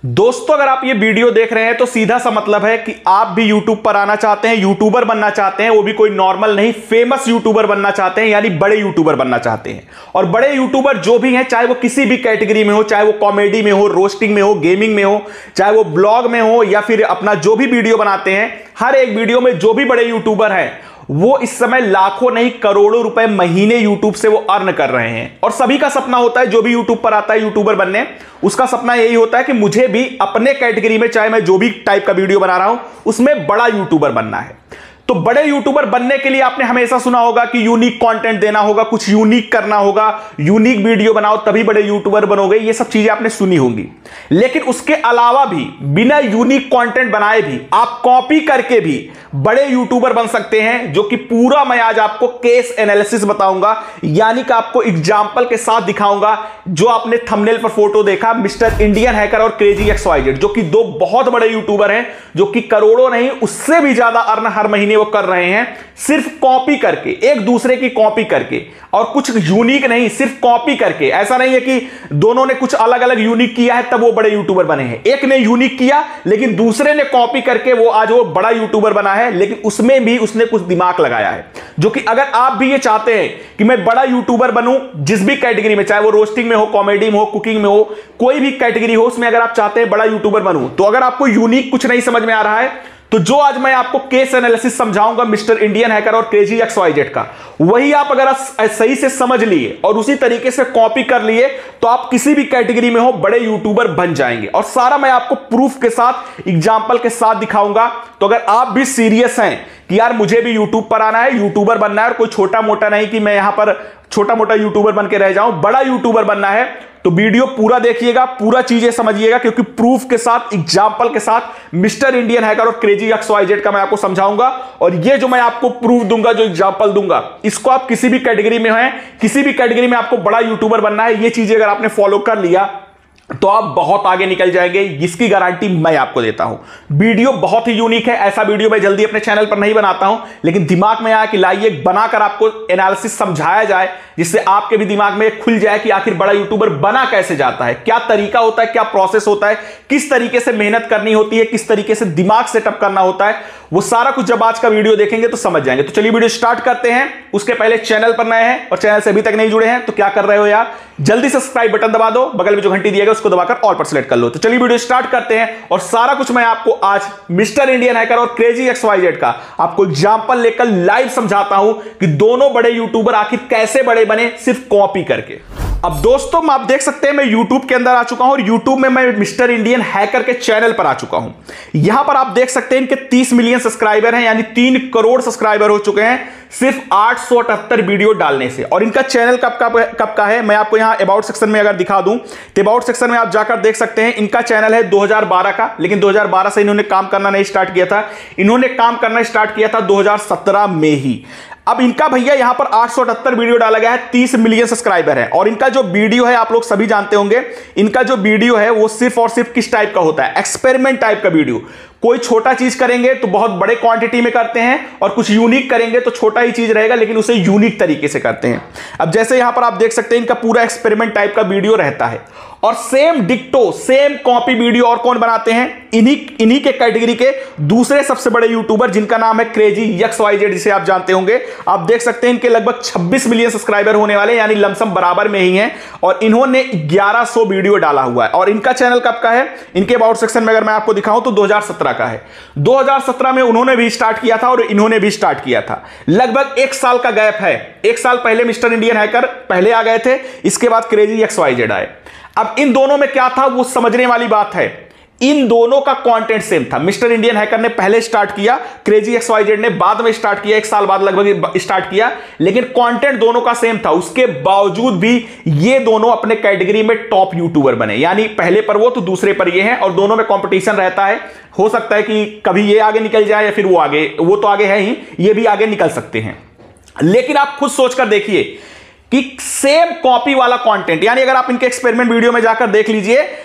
दोस्तों अगर आप ये वीडियो देख रहे हैं तो सीधा सा मतलब है कि आप भी यूट्यूब पर आना चाहते हैं, यूट्यूबर बनना चाहते हैं, वो भी कोई नॉर्मल नहीं, फेमस यूट्यूबर बनना चाहते हैं, यानी बड़े यूट्यूबर बनना चाहते हैं। और बड़े यूट्यूबर जो भी हैं, चाहे वो किसी भी कैटेगरी में हो, चाहे वो कॉमेडी में हो, रोस्टिंग में हो, गेमिंग में हो, चाहे वो ब्लॉग में हो, या फिर अपना जो भी वीडियो बनाते हैं, हर एक वीडियो में जो भी बड़े यूट्यूबर हैं वो इस समय लाखों नहीं करोड़ों रुपए महीने यूट्यूब से वो अर्न कर रहे हैं। और सभी का सपना होता है, जो भी यूट्यूब पर आता है यूट्यूबर बनने, उसका सपना यही होता है कि मुझे भी अपने कैटेगरी में, चाहे मैं जो भी टाइप का वीडियो बना रहा हूं, उसमें बड़ा यूट्यूबर बनना है। तो बड़े यूट्यूबर बनने के लिए आपने हमेशा सुना होगा कि यूनिक कंटेंट देना होगा, कुछ यूनिक करना होगा, यूनिक वीडियो बनाओ तभी बड़े यूट्यूबर बनोगे, ये सब चीजें आपने सुनी होंगी। लेकिन उसके अलावा भी बिना यूनिक कंटेंट बनाए भी आप कॉपी करके भी बड़े यूट्यूबर बन सकते हैं, जो कि पूरा मैं आज आपको केस एनालिसिस बताऊंगा, यानी कि आपको एग्जांपल के साथ दिखाऊंगा। जो आपने थंबनेल पर फोटो देखा, मिस्टर इंडियन हैकर और क्रेजी XYZ, जो कि दो बहुत बड़े यूट्यूबर हैं, जो कि करोड़ों नहीं उससे भी ज्यादा अर्न हर महीने वो कर रहे हैं, सिर्फ कॉपी करके, एक दूसरे की कॉपी करके, और कुछ यूनिक नहीं, सिर्फ कॉपी करके। ऐसा नहीं है कि दोनों ने कुछ अलग अलग यूनिक किया है तब वो बड़े यूट्यूबर बने हैं। एक ने यूनिक किया लेकिन दूसरे ने कॉपी करके वो आज वो बड़ा यूट्यूबर बना है, लेकिन उसमें भी उसने कुछ दिमाग लगाया है। जो कि अगर आप भी ये चाहते हैं कि मैं बड़ा यूट्यूबर बनूं, जिस भी कैटेगरी में, चाहे वो रोस्टिंग में हो, कॉमेडी में हो, कुकिंग में हो, कोई भी कैटेगरी हो, उसमें अगर आप चाहते हैं बड़ा यूट्यूबर बनूं, तो अगर आपको यूनिक कुछ नहीं समझ में आ रहा है, तो जो आज मैं आपको केस एनालिसिस समझाऊंगा मिस्टर इंडियन हैकर और क्रेजी XYZ का, वही आप अगर सही से समझ लिए और उसी तरीके से कॉपी कर लिए, तो आप किसी भी कैटेगरी में हो बड़े यूट्यूबर बन जाएंगे। और सारा मैं आपको प्रूफ के साथ, एग्जांपल के साथ दिखाऊंगा। तो अगर आप भी सीरियस हैं कि यार मुझे भी यूट्यूब पर आना है, यूट्यूबर बनना है, और कोई छोटा मोटा नहीं कि मैं यहां पर छोटा मोटा यूट्यूबर बन के रह जाऊं, बड़ा यूट्यूबर बनना है, तो वीडियो पूरा देखिएगा, पूरा चीजें समझिएगा, क्योंकि प्रूफ के साथ, एग्जांपल के साथ मिस्टर इंडियन हैकर और क्रेजी XYZ का मैं आपको समझाऊंगा। और ये जो मैं आपको प्रूफ दूंगा, जो एग्जांपल दूंगा, इसको आप किसी भी कैटेगरी में हैं, किसी भी कैटेगरी में आपको बड़ा यूट्यूबर बनना है, ये चीजें अगर आपने फॉलो कर लिया तो आप बहुत आगे निकल जाएंगे, इसकी गारंटी मैं आपको देता हूं। वीडियो बहुत ही यूनिक है, ऐसा वीडियो मैं जल्दी अपने चैनल पर नहीं बनाता हूं, लेकिन दिमाग में आया कि लाइए बनाकर आपको एनालिसिस समझाया जाए, जिससे आपके भी दिमाग में खुल जाए कि आखिर बड़ा यूट्यूबर बना कैसे जाता है, क्या तरीका होता है, क्या प्रोसेस होता है, किस तरीके से मेहनत करनी होती है, किस तरीके से दिमाग सेटअप करना होता है, वो सारा कुछ जब आज का वीडियो देखेंगे तो समझ जाएंगे। तो चलिए वीडियो स्टार्ट करते हैं। उसके पहले चैनल पर नए हैं और चैनल से अभी तक नहीं जुड़े हैं तो क्या कर रहे हो यार, जल्दी से सब्सक्राइब बटन दबा दो, बगल में जो घंटी दिया गया उसको दबाकर ऑल पर सेलेक्ट कर लो। तो चलिए वीडियो स्टार्ट करते हैं, और सारा कुछ मैं आपको आज मिस्टर इंडियन हैकर और क्रेजी XYZ का आपको एग्जांपल लेकर लाइव समझाता हूं कि दोनों बड़े यूट्यूबर आखिर कैसे बड़े बने, सिर्फ कॉपी करके। अब दोस्तों आप देख सकते हैं मैं YouTube के अंदर आ चुका हूं, और YouTube में मैं मिस्टर इंडियन हैकर के चैनल पर आ चुका हूं। यहां पर आप देख सकते हैं इनके 30 मिलियन सब्सक्राइबर हैं, यानी 3 करोड़ सब्सक्राइबर हो चुके हैं सिर्फ 878 वीडियो डालने से। और इनका चैनल कब का है, मैं आपको यहां अबाउट सेक्शन में अगर दिखा दूं तो अबाउट सेक्शन में आप जाकर देख सकते हैं इनका चैनल है 2012 का, लेकिन 2012 से इन्होंने काम करना नहीं स्टार्ट किया था, इन्होंने काम करना स्टार्ट किया था 2017 में ही। अब इनका भैया यहां पर 878 वीडियो डाला गया है, 30 मिलियन सब्सक्राइबर है। और इनका जो वीडियो है आप लोग सभी जानते होंगे, इनका जो वीडियो है वो सिर्फ और सिर्फ किस टाइप का होता है, एक्सपेरिमेंट टाइप का वीडियो। कोई छोटा चीज करेंगे तो बहुत बड़े क्वांटिटी में करते हैं, और कुछ यूनिक करेंगे तो छोटा ही चीज रहेगा लेकिन उसे यूनिक तरीके से करते हैं। अब जैसे यहां पर आप देख सकते हैं इनका पूरा एक्सपेरिमेंट टाइप का वीडियो रहता है, और सेम डिक्टो, सेम कॉपी वीडियो और कौन बनाते हैं, इन्हीं के कैटेगरी के दूसरे सबसे बड़े यूट्यूबर, जिनका नाम है क्रेजी XYZ, जिसे आप जानते होंगे। आप देख सकते हैं इनके लगभग 26 मिलियन सब्सक्राइबर होने वाले, यानी लमसम बराबर में ही हैं, और इन्होंने 1100 वीडियो डाला हुआ है। और इनका चैनल कब का है, इनके अबाउट सेक्शन में अगर मैं आपको दिखाऊं तो 2017 का है। 2017 में उन्होंने भी स्टार्ट किया था और इन्होंने भी स्टार्ट किया था, लगभग 1 साल का गैप है। 1 साल पहले मिस्टर इंडियन हैकर पहले आ गए थे, इसके बाद क्रेजी XYZ आए। अब इन दोनों में क्या था वो समझने वाली बात है, इन दोनों का कंटेंट सेम था। मिस्टर इंडियन हैकर ने पहले स्टार्ट किया, क्रेजी XYZ ने बाद में स्टार्ट किया, 1 साल बाद लगभग स्टार्ट किया, लेकिन कंटेंट दोनों का सेम था। उसके बावजूद भी ये दोनों अपने कैटेगरी में टॉप यूट्यूबर बने, यानी पहले पर वो तो दूसरे पर ये हैं, और दोनों में कंपटीशन रहता है। हो सकता है कि कभी ये आगे निकल जाए या फिर वो आगे, वो तो आगे है ही, ये भी आगे निकल सकते हैं। लेकिन आप खुद सोचकर देखिए कि सेम कॉपी वाला कंटेंट, यानी अगर आप इनके एक्सपेरिमेंट वीडियो में जाकर देख लीजिए,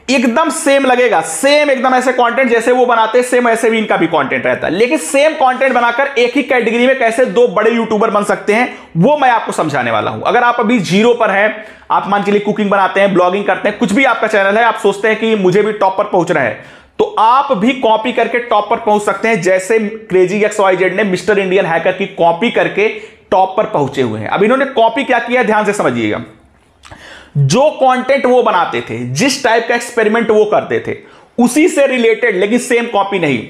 एकदम सेम लगेगा, सेम एकदम ऐसे कंटेंट जैसे वो बनाते हैं, सेम ऐसे भी इनका भी कंटेंट रहता है। लेकिन सेम कंटेंट बनाकर एक ही कैटेगरी में कैसे दो बड़े यूट्यूबर बन सकते हैं, वो मैं आपको समझाने वाला हूं। अगर आप अभी जीरो पर हैं, आप मान के लिए कुकिंग बनाते हैं, ब्लॉगिंग करते हैं, कुछ भी आपका चैनल है, आप सोचते हैं कि मुझे भी टॉप पर पहुंचना है, तो आप भी कॉपी करके टॉप पर पहुंच सकते हैं, जैसे क्रेजी XYZ ने मिस्टर इंडियन हैकर की कॉपी करके टॉप पर पहुंचे हुए हैं। अब इन्होंने कॉपी क्या किया, ध्यान से समझिएगा। जो कंटेंट वो बनाते थे, जिस टाइप का एक्सपेरिमेंट वो करते थे, उसी से रिलेटेड, लेकिन सेम कॉपी नहीं।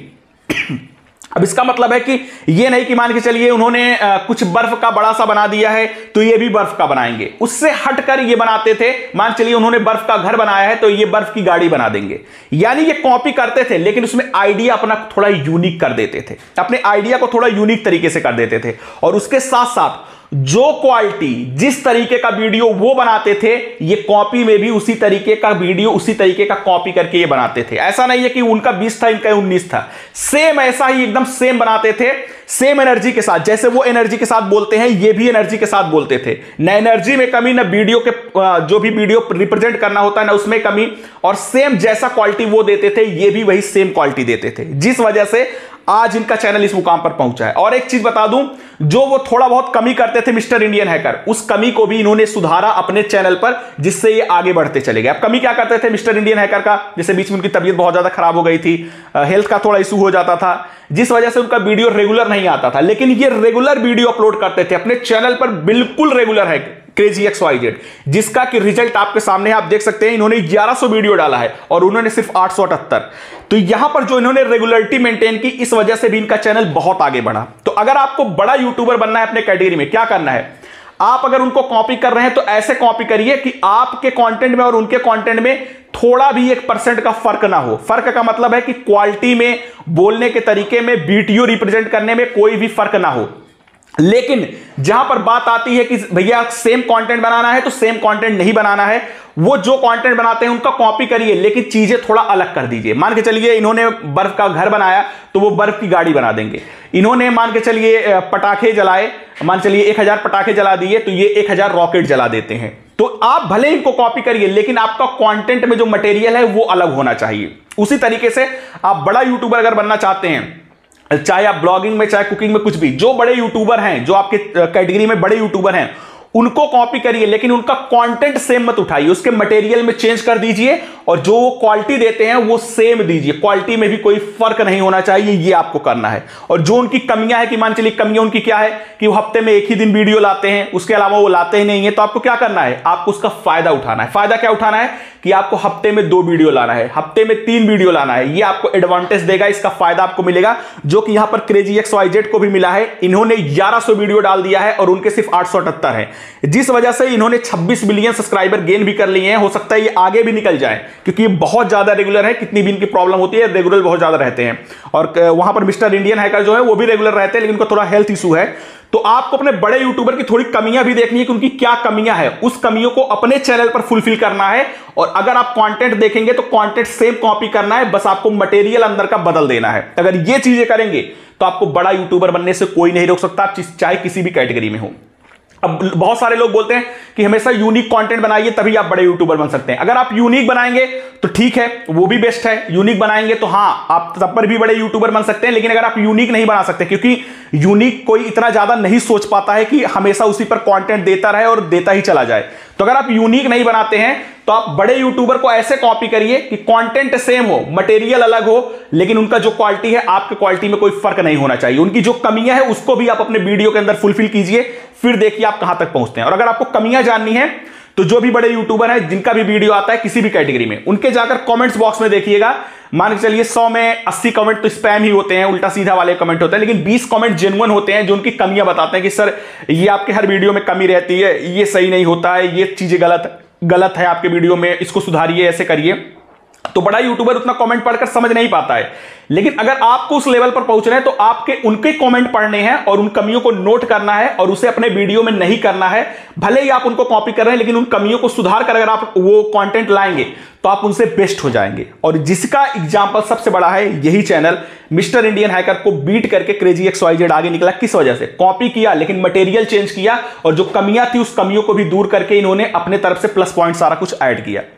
अब इसका मतलब है कि ये नहीं कि मान के चलिए उन्होंने कुछ बर्फ का बड़ा सा बना दिया है तो ये भी बर्फ का बनाएंगे, उससे हटकर ये बनाते थे। मान चलिए उन्होंने बर्फ का घर बनाया है तो ये बर्फ की गाड़ी बना देंगे। यानी ये कॉपी करते थे, लेकिन उसमें आइडिया अपना थोड़ा यूनिक कर देते थे, अपने आइडिया को थोड़ा यूनिक तरीके से कर देते थे। और उसके साथ साथ जो क्वालिटी, जिस तरीके का वीडियो वो बनाते थे, ये कॉपी में भी उसी तरीके का वीडियो, उसी तरीके का कॉपी करके ये बनाते थे। ऐसा नहीं है कि उनका 20 था, इनका 19 था, सेम ऐसा ही एकदम सेम बनाते थे, सेम एनर्जी के साथ। जैसे वो एनर्जी के साथ बोलते हैं, ये भी एनर्जी के साथ बोलते थे। न एनर्जी में कमी, न वीडियो के जो भी वीडियो रिप्रेजेंट करना होता है ना उसमें कमी, और सेम जैसा क्वालिटी वो देते थे, ये भी वही सेम क्वालिटी देते थे, जिस वजह से आज इनका चैनल इस मुकाम पर पहुंचा है। और एक चीज बता दूं, जो वो थोड़ा बहुत कमी करते थे मिस्टर इंडियन हैकर, उस कमी को भी इन्होंने सुधारा अपने चैनल पर, जिससे ये आगे बढ़ते चले गए। अब कमी क्या करते थे मिस्टर इंडियन हैकर का, जैसे बीच में उनकी तबीयत बहुत ज्यादा खराब हो गई थी, हेल्थ का थोड़ा इशू हो जाता था, जिस वजह से उनका वीडियो रेगुलर नहीं आता था। लेकिन ये रेगुलर वीडियो अपलोड करते थे अपने चैनल पर, बिल्कुल रेगुलर है क्रेजी XYZ, जिसका कि रिजल्ट आपके सामने है, आप देख सकते हैं। इन्होंने 1100 वीडियो डाला है और उन्होंने सिर्फ 878। तो यहां पर जो इन्होंने रेगुलरिटी मेंटेन की, इस वजह से भी इनका चैनल बहुत आगे बढ़ा। तो अगर आपको बड़ा यूट्यूबर बनना है अपने कैटेगरी में, क्या करना है, आप अगर उनको कॉपी कर रहे हैं तो ऐसे कॉपी करिए कि आपके कंटेंट में और उनके कंटेंट में थोड़ा भी 1% का फर्क ना हो। फर्क का मतलब है कि क्वालिटी में, बोलने के तरीके में, वीडियो रिप्रेजेंट करने में कोई भी फर्क ना हो। लेकिन जहां पर बात आती है कि भैया सेम कंटेंट बनाना है, तो सेम कंटेंट नहीं बनाना है। वो जो कंटेंट बनाते हैं उनका कॉपी करिए, लेकिन चीजें थोड़ा अलग कर दीजिए। मान के चलिए इन्होंने बर्फ का घर बनाया तो वो बर्फ की गाड़ी बना देंगे। इन्होंने मान के चलिए पटाखे जलाए, मान चलिए 1000 पटाखे जला दिए तो ये 1000 रॉकेट जला देते हैं। तो आप भले इनको कॉपी करिए, लेकिन आपका कंटेंट में जो मटेरियल है वो अलग होना चाहिए। उसी तरीके से आप बड़ा यूट्यूबर अगर बनना चाहते हैं, चाहे आप ब्लॉगिंग में, चाहे कुकिंग में, कुछ भी, जो बड़े यूट्यूबर हैं, जो आपके कैटेगरी में बड़े यूट्यूबर हैं, उनको कॉपी करिए, लेकिन उनका कंटेंट सेम मत उठाइए, उसके मटेरियल में चेंज कर दीजिए और जो क्वालिटी देते हैं वो सेम दीजिए। क्वालिटी में भी कोई फर्क नहीं होना चाहिए, ये आपको करना है। और जो उनकी कमियां है, कि मान चलिए कमियां उनकी क्या है कि वो हफ्ते में एक ही दिन वीडियो लाते हैं, उसके अलावा वो लाते ही नहीं है, तो आपको क्या करना है, आपको उसका फायदा उठाना है। फायदा क्या उठाना है कि आपको हफ्ते में 2 वीडियो लाना है, हफ्ते में 3 वीडियो लाना है। ये आपको एडवांटेज देगा, इसका फायदा आपको मिलेगा, जो कि यहां पर क्रेजी XYZ को भी मिला है। इन्होंने 1100 वीडियो डाल दिया है और उनके सिर्फ 878 है, जिस वजह से इन्होंने 26 मिलियन सब्सक्राइबर गेन भी कर लिए हैं। हो सकता है ये आगे भी निकल जाए, क्योंकि ये बहुत ज्यादा रेगुलर है। कितनी भी इनकी प्रॉब्लम होती है, रेगुलर बहुत ज्यादा रहते हैं। और वहां पर मिस्टर इंडियन हैकर जो है वो भी रेगुलर रहते हैं, लेकिन उनका थोड़ा हेल्थ इशू है। तो आपको अपने बड़े यूट्यूबर की थोड़ी कमियां भी देखनी है कि उनकी क्या कमियां है, उस कमियों को अपने चैनल पर फुलफिल करना है। और अगर आप कंटेंट देखेंगे तो कंटेंट सेम कॉपी करना है, बस आपको मटेरियल अंदर का बदल देना है। अगर ये चीजें करेंगे तो आपको बड़ा यूट्यूबर बनने से कोई नहीं रोक सकता, आप चाहे किसी भी कैटेगरी में हो। अब बहुत सारे लोग बोलते हैं कि हमेशा यूनिक कंटेंट बनाइए तभी आप बड़े यूट्यूबर बन सकते हैं। अगर आप यूनिक बनाएंगे तो ठीक है, वो भी बेस्ट है। यूनिक बनाएंगे तो हाँ, आप तब पर भी बड़े यूट्यूबर बन सकते हैं। लेकिन अगर आप यूनिक नहीं बना सकते, क्योंकि यूनिक कोई इतना ज्यादा नहीं सोच पाता है कि हमेशा उसी पर कंटेंट देता रहे और देता ही चला जाए। तो अगर आप यूनिक नहीं बनाते हैं तो आप बड़े यूट्यूबर को ऐसे कॉपी करिए कि कंटेंट सेम हो, मटेरियल अलग हो, लेकिन उनका जो क्वालिटी है, आपके क्वालिटी में कोई फर्क नहीं होना चाहिए। उनकी जो कमियां है उसको भी आप अपने वीडियो के अंदर फुलफिल कीजिए, फिर देखिए आप कहां तक पहुंचते हैं। और अगर आपको कमियां जाननी है तो जो भी बड़े यूट्यूबर हैं, जिनका भी वीडियो आता है किसी भी कैटेगरी में, उनके जाकर कमेंट्स बॉक्स में देखिएगा। मान के चलिए 100 में 80 कमेंट तो स्पैम ही होते हैं, उल्टा सीधा वाले कमेंट होते हैं, लेकिन 20 कमेंट जेन्युइन होते हैं, जो उनकी कमियां बताते हैं कि सर ये आपके हर वीडियो में कमी रहती है, ये सही नहीं होता है, ये चीजें गलत है आपके वीडियो में, इसको सुधारिए, ऐसे करिए। तो बड़ा यूट्यूबर उतना कमेंट पढ़कर समझ नहीं पाता है। लेकिन अगर आपको उस लेवल पर पहुंचना है तो आपके उनके कमेंट पढ़ने हैं और उन कमियों को नोट करना है और उसे अपने वीडियो में नहीं करना है। भले ही आप उनको कॉपी कर रहे हैं, लेकिन उन कमियों को सुधार कर अगर आप वो कंटेंट लाएंगे तो आप उनसे बेस्ट हो जाएंगे। और जिसका एग्जांपल सबसे बड़ा है, यही चैनल मिस्टर इंडियन हैकर को बीट करके क्रेजी XYZ आगे निकला। किस वजह से? कॉपी किया, लेकिन मटेरियल चेंज किया और जो कमियां थी उस कमियों को भी दूर करके इन्होंने अपने तरफ से प्लस पॉइंट सारा कुछ ऐड किया।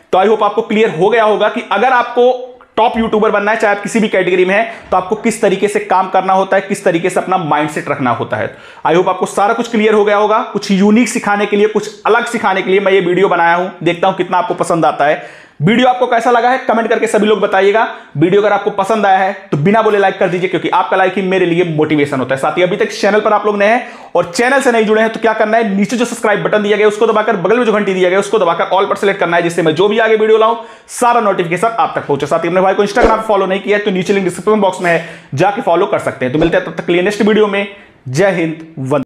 तो आई होप आपको क्लियर हो गया होगा कि अगर आपको टॉप यूट्यूबर बनना है, चाहे आप किसी भी कैटेगरी में है, तो आपको किस तरीके से काम करना होता है, किस तरीके से अपना माइंडसेट रखना होता है। आई होप आपको सारा कुछ क्लियर हो गया होगा। कुछ यूनिक सिखाने के लिए, कुछ अलग सिखाने के लिए मैं ये वीडियो बनाया हूं। देखता हूं कितना आपको पसंद आता है। वीडियो आपको कैसा लगा है कमेंट करके सभी लोग बताइएगा। वीडियो अगर आपको पसंद आया है तो बिना बोले लाइक कर दीजिए, क्योंकि आपका लाइक ही मेरे लिए मोटिवेशन होता है। साथ ही अभी तक चैनल पर आप लोग नए हैं और चैनल से नहीं जुड़े हैं तो क्या करना है, नीचे जो सब्सक्राइब बटन दिया गया उसको दबाकर, बगल में जो घंटी दिया गया उसको दबाकर ऑल पर सेलेक्ट करना है, जिससे मैं जो भी आगे वीडियो लाऊं सारा नोटिफिकेशन आप तक पहुंचे। साथ ही अपने भाई को इंस्टाग्राम पर फॉलो नहीं किया है तो नीचे लिंक डिस्क्रिप्शन बॉक्स में है, जाके फॉलो कर सकते हैं। तो मिलते हैं तब तक के लिए नेक्स्ट वीडियो में। जय हिंद, वंदे।